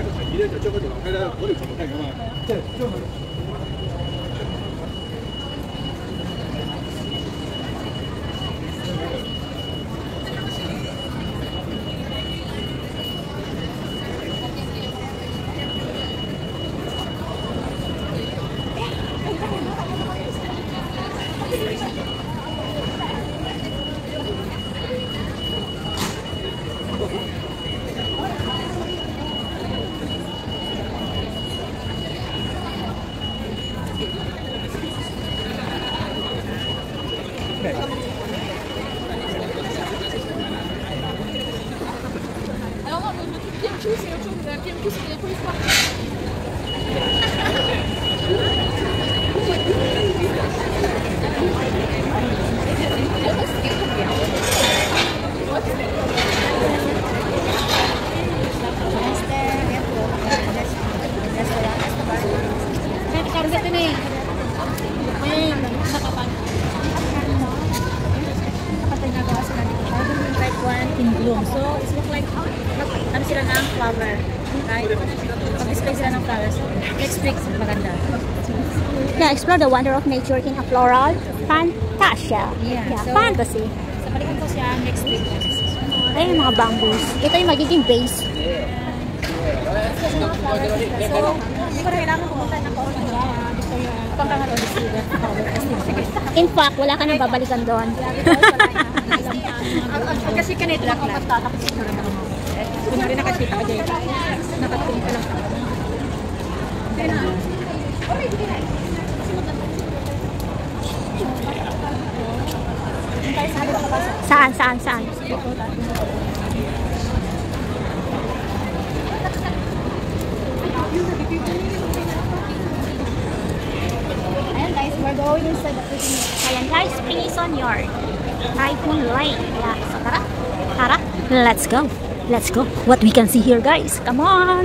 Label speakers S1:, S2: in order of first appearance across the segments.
S1: In bloom. So, it looks like ano sila ng flower. Right? Pag-display sila ng flowers. Next week, maganda.
S2: Yeah, explore the wonder of nature in a floral fantasia.
S1: Yeah, so,
S2: fantasy.
S1: Sa balikan ko siya next week.
S2: Ayun yung mga bamboos. Ito yung magiging base.
S1: So, hindi ko na kailangan pumunta ng kaunang gusto yung pangkangalo di sila.
S2: In fact, wala ka nang babalikan doon.
S1: Kasi kanit lang lang. Kunwari nakasita ka dyan. Nakatingin ka lang.
S2: Saan?
S1: Ayan guys, we're going inside the prison.
S2: Ayan guys, prison yard. Typhoon Lane. Yeah, so tara. Let's go. What we can see here, guys. Come on.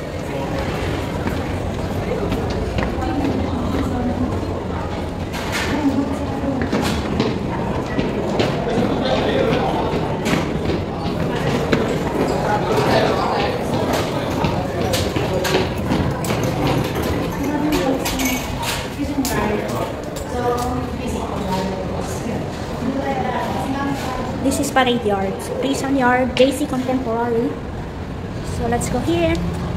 S2: This is parade yard, prison yard, basic contemporary. So let's go here.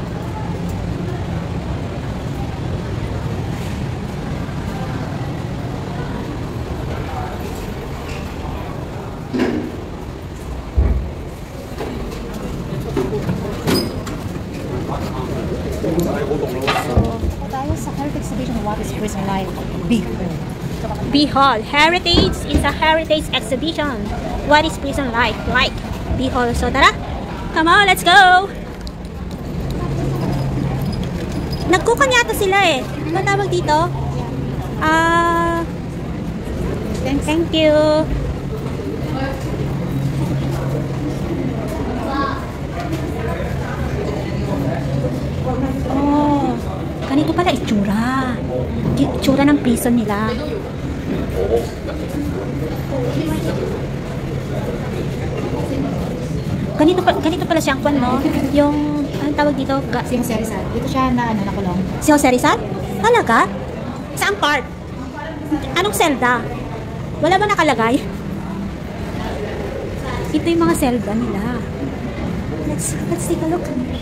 S1: Tayo sa Heritage Exhibition, what is prison life?
S2: B Hall. Heritage is a heritage exhibition. What is prison life like? B Hall. So tara. Come on, let's go. Nagkukan yata sila eh. Ano tawag dito? Thank you. Oh, ganito pala itsura. Itsura ng prison nila. Ganito pala siyang kwan, no? Yung, anong tawag dito?
S1: Si Jose Rizal. Dito siya na nakulong.
S2: Si Jose Rizal? Talaga? Saan part? Anong selda? Wala ba nakalagay? Ito yung mga selda nila. Let's take a look.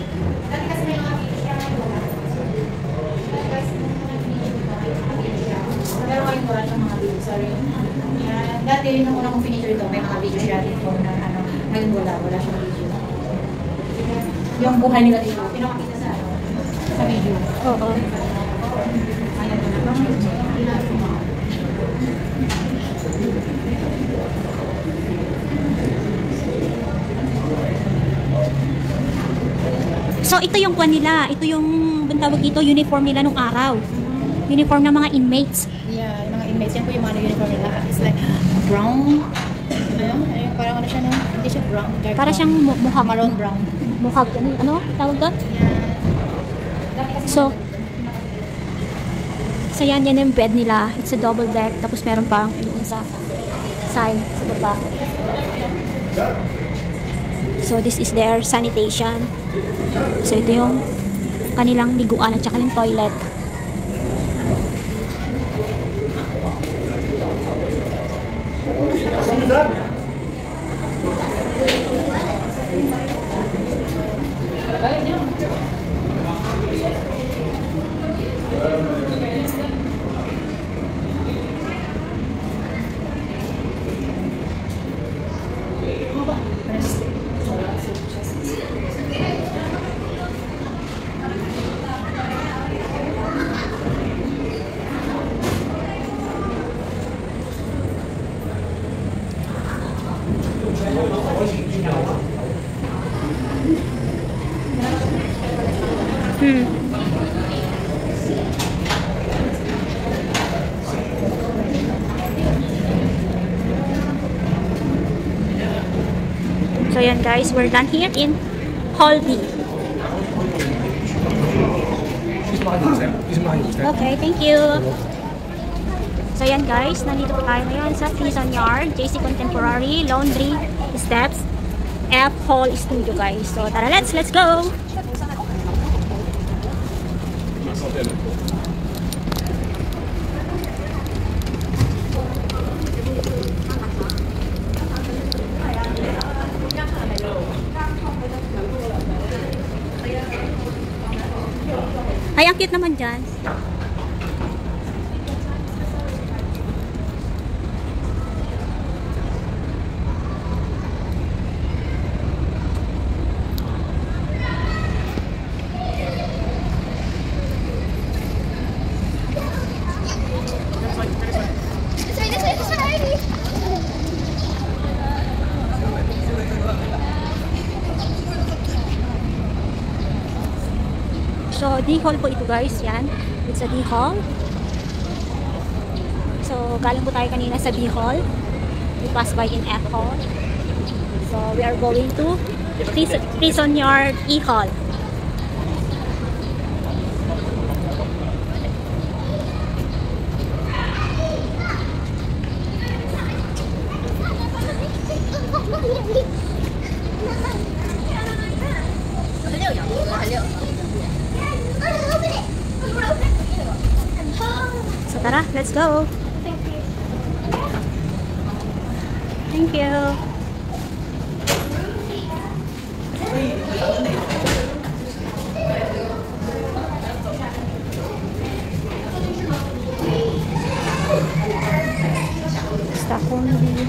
S1: Pero ngayon wala siyang mga video. Sorry. Dati nung unang kong finisher ito, may mga video siya dito na ano. Ngayon wala siyang video. Yung buhay nila dito, pinakakita sa video.
S2: Oo.
S1: Ayan na.
S2: So ito yung kwan nila. Ito yung tawag dito, uniform nila nung araw. Uniform ng mga inmates.
S1: Yeah, yung mga inmates. Yan po yung mga uniform nila. It's like brown. Ayun, parang ano siya, no? Hindi siya brown.
S2: Para siyang muhag.
S1: Maroon brown.
S2: Muhag. Ano? Tawag doon? So yan yung bed nila. It's a double deck. Tapos meron pa yung sa side, sa baba. So this is their sanitation. So ito yung kanilang liguan at saka yung toilet. So yan guys, we're done here in Hall B. Okay, thank you. So yan guys, nandito po tayo ngayon sa Prison Yard, JC Contemporary, Laundry, Steps, F Hall Studio guys. So tara, let's go! Ay, ang cute naman dyan. So, D-Hall po ito guys, yan. It's a D-Hall. So, galing po tayo kanina sa B-Hall. We passed by in F-Hall. So, we are going to Prison Yard E-Hall. So tara, let's go. Thank you. Stakondi.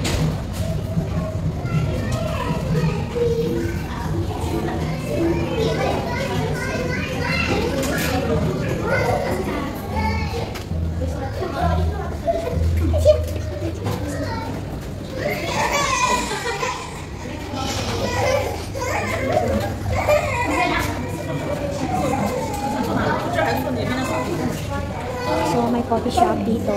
S2: So, may coffee shop dito.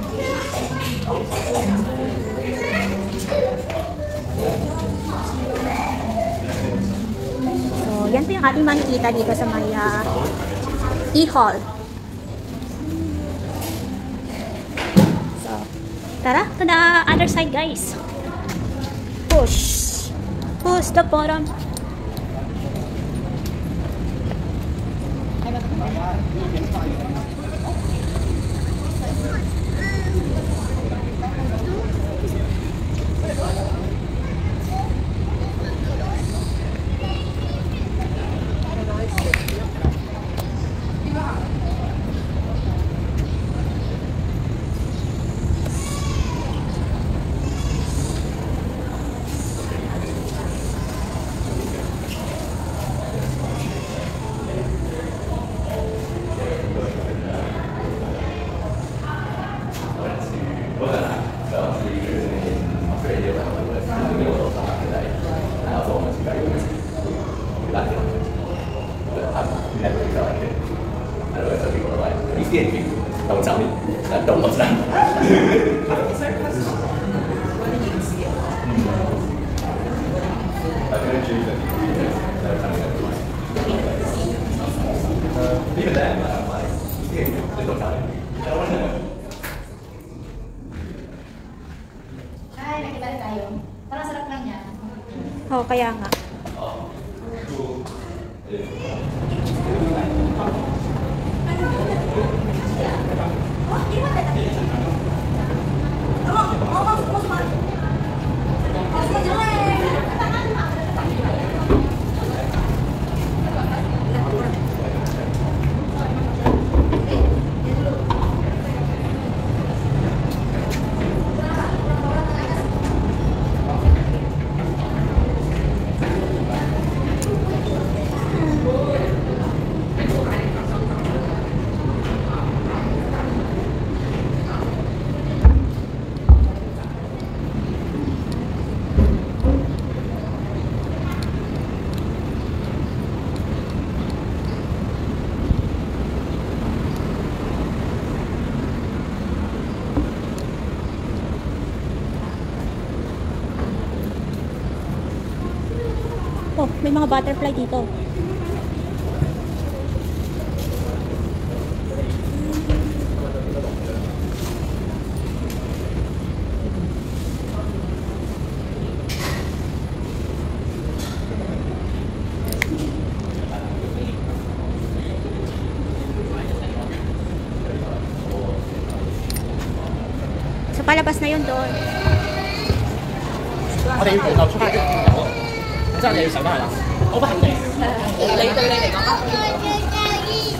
S2: So, yan po yung ating makikita dito sa may E-Hall. So, tara, to the other side guys. Push. Push the bottom.
S1: Ay, nakibalik tayo. Parang sarap lang niya.
S2: Oh, kaya nga. Oh, may mga butterfly dito. So, palabas na yun doon.
S3: 我哋要步夠出發嘅，即係你要手翻嚟啦。我不肯定，你對你嚟講。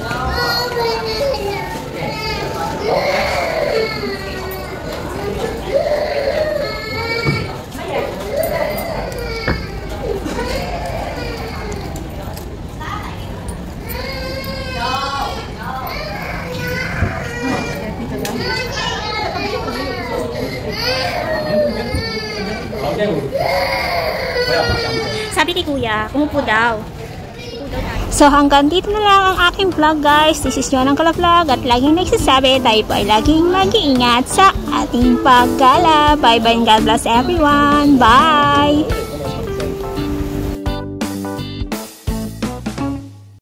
S2: Sabi ni Kuya, umupo daw. So hanggang dito na lang ang aking vlog guys. This is Joanna Vlog at laging nagsasabi tayo po ay laging mag-iingat sa ating paggala. Bye bye and God bless everyone. Bye!